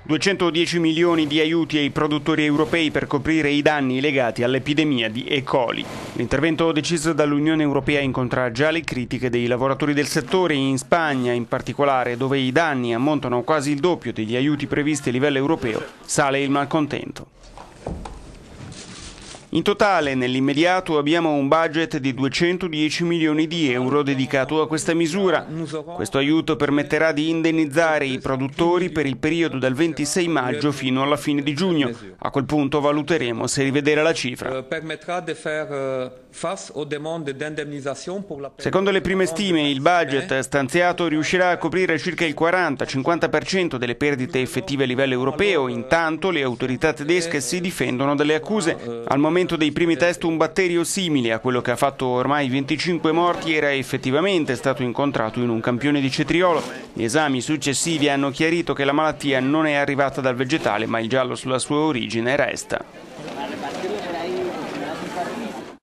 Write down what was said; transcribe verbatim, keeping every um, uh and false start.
duecentodieci milioni di aiuti ai produttori europei per coprire i danni legati all'epidemia di E. coli. L'intervento deciso dall'Unione Europea incontra già le critiche dei lavoratori del settore, in Spagna in particolare, dove i danni ammontano quasi il doppio degli aiuti previsti a livello europeo, sale il malcontento. In totale, nell'immediato, abbiamo un budget di duecentodieci milioni di euro dedicato a questa misura. Questo aiuto permetterà di indennizzare i produttori per il periodo dal ventisei maggio fino alla fine di giugno. A quel punto valuteremo se rivedere la cifra. Secondo le prime stime, il budget stanziato riuscirà a coprire circa il quaranta cinquanta per cento delle perdite effettive a livello europeo. Intanto le autorità tedesche si difendono dalle accuse. Al momento dei primi test un batterio simile a quello che ha fatto ormai venticinque morti era effettivamente stato incontrato in un campione di cetriolo. Gli esami successivi hanno chiarito che la malattia non è arrivata dal vegetale, ma il giallo sulla sua origine resta.